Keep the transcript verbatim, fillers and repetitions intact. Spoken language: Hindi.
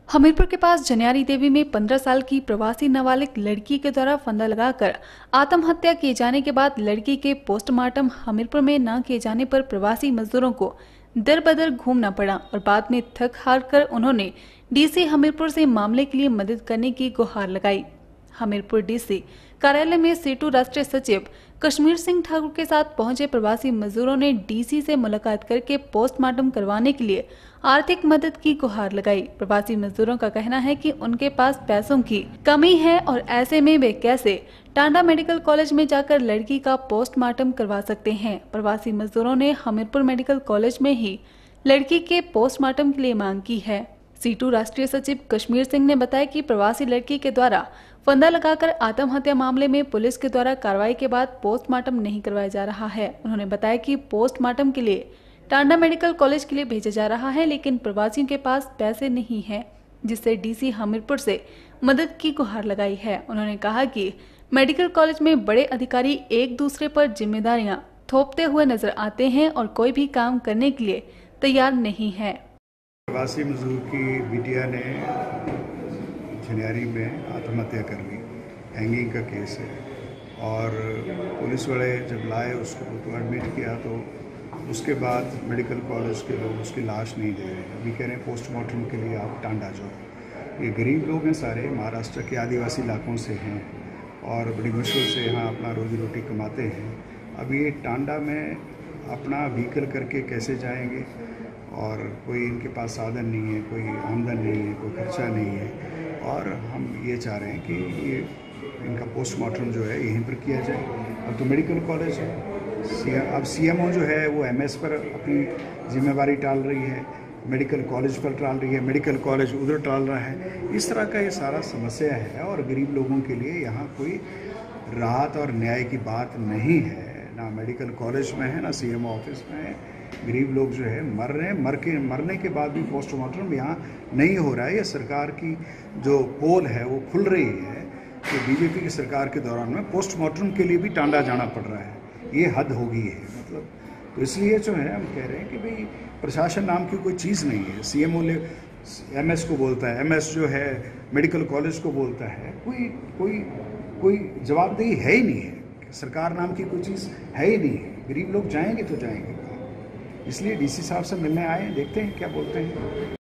हमीरपुर के पास जनियारी देवी में पंद्रह साल की प्रवासी नाबालिग लड़की के द्वारा फंदा लगाकर आत्महत्या किए जाने के बाद लड़की के पोस्टमार्टम हमीरपुर में न किए जाने पर प्रवासी मजदूरों को दर बदर घूमना पड़ा और बाद में थक हार कर उन्होंने डीसी हमीरपुर से मामले के लिए मदद करने की गुहार लगाई। हमीरपुर डीसी कार्यालय में सीटू राष्ट्रीय सचिव कश्मीर सिंह ठाकुर के साथ पहुंचे प्रवासी मजदूरों ने डीसी से मुलाकात करके पोस्टमार्टम करवाने के लिए आर्थिक मदद की गुहार लगाई। प्रवासी मजदूरों का कहना है कि उनके पास पैसों की कमी है और ऐसे में वे कैसे टांडा मेडिकल कॉलेज में जाकर लड़की का पोस्टमार्टम करवा सकते हैं। प्रवासी मजदूरों ने हमीरपुर मेडिकल कॉलेज में ही लड़की के पोस्टमार्टम के लिए मांग की है। सीटू राष्ट्रीय सचिव कश्मीर सिंह ने बताया कि प्रवासी लड़की के द्वारा फंदा लगाकर आत्महत्या मामले में पुलिस के द्वारा कार्रवाई के बाद पोस्टमार्टम नहीं करवाया जा रहा है। उन्होंने बताया कि पोस्टमार्टम के लिए टांडा मेडिकल कॉलेज के लिए भेजा जा रहा है, लेकिन प्रवासियों के पास पैसे नहीं है, जिससे डीसी हमीरपुर से मदद की गुहार लगाई है। उन्होंने कहा कि मेडिकल कॉलेज में बड़े अधिकारी एक दूसरे पर जिम्मेदारियां थोपते हुए नजर आते हैं और कोई भी काम करने के लिए तैयार नहीं है। प्रवासी मजदूर की बिटिया ने झनियारी में आत्महत्या कर ली, हैंगिंग का केस है और पुलिस वाले जब लाए उसको तो एडमिट किया तो उसके बाद मेडिकल कॉलेज के लोग उसकी लाश नहीं दे रहे। अभी कह रहे हैं पोस्टमार्टम के लिए आप टांडा जाओ। ये गरीब लोग हैं, सारे महाराष्ट्र के आदिवासी इलाकों से हैं और बड़ी मुश्किल से यहाँ अपना रोजी रोटी कमाते हैं। अब ये टांडा में अपना व्हीकल करके कैसे जाएंगे और कोई इनके पास साधन नहीं है, कोई आमदन नहीं है, कोई खर्चा नहीं है और हम ये चाह रहे हैं कि ये इनका पोस्टमार्टम जो है यहीं पर किया जाए। अब तो मेडिकल कॉलेज है, अब सीएमओ जो है वो एमएस पर अपनी जिम्मेवारी टाल रही है, मेडिकल कॉलेज पर टाल रही है, मेडिकल कॉलेज उधर टाल रहा है। इस तरह का ये सारा समस्या है और गरीब लोगों के लिए यहाँ कोई राहत और न्याय की बात नहीं है, ना मेडिकल कॉलेज में है ना सीएमओ ऑफिस में है। गरीब लोग जो है मर रहे हैं, मर के मरने के बाद भी पोस्टमार्टम यहाँ नहीं हो रहा है। ये सरकार की जो पोल है वो खुल रही है कि बीजेपी की सरकार के दौरान में पोस्टमार्टम के लिए भी टांडा जाना पड़ रहा है। ये हद हो गई है मतलब। तो इसलिए जो है हम कह रहे हैं कि भाई प्रशासन नाम की कोई चीज़ नहीं है। सीएमओ ले एमएस को बोलता है, एमएस जो है मेडिकल कॉलेज को बोलता है, कोई कोई कोई जवाबदेही है ही नहीं है। सरकार नाम की कोई चीज़ है ही नहीं है। गरीब लोग जाएंगे तो जाएंगे, इसलिए डीसी साहब से मिलने आए, देखते हैं क्या बोलते हैं।